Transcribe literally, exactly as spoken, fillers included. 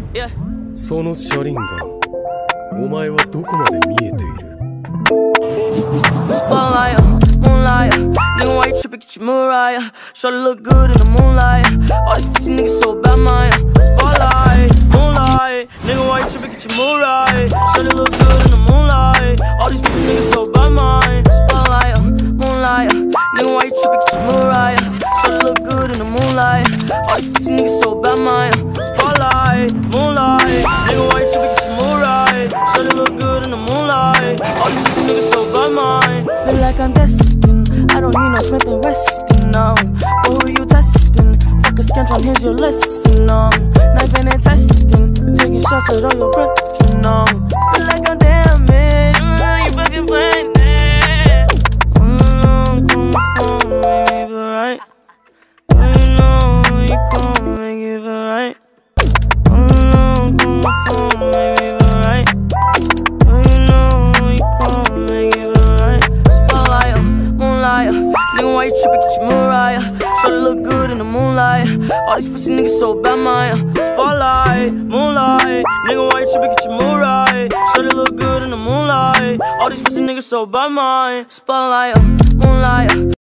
Yeah. その車輪がお前はどこまで見えている Spotlight, moonlight, nigga, why you trippin'? Get your Mariah. Shorty look good in the moonlight. All these pussy niggas so bad, man. Spotlight, moonlight, nigga, why you trippin'? Get your Mariah. Shorty look good in the moonlight. All these pussy niggas so bad, man. Spotlight, moonlight, nigga, why you trippin'? Get your Mariah. Shorty look good in the moonlight. All these pussy niggas so bad, man. Spotlight, moonlight, nigga, why you trippin'? Get your Mariah. Shorty look good in the moonlight. All these pussy niggas so bad, man. Feel like I'm destined. I don't need no Smith and Weston, no. But who you testing? Fuck a scantron, here's your lesson, no. Knifing and testing, taking shots at all your brethren, no. Feel like I'm damaged, mm, you fucking playing it. Mm, come from, make me feel right. You know you come, make it feel right. Mm, come from, make me feel right. You know you come, make it feel right. Spotlight, moonlight, nigga, why you trippin'? Get your Mariah. Shorty look good in the moonlight. All these pussy niggas so bad, man. Spotlight, moonlight, nigga, why you trippin'? Get your Mariah. Shorty look good in the moonlight. All these pussy niggas so bad, man. Spotlight, moonlight.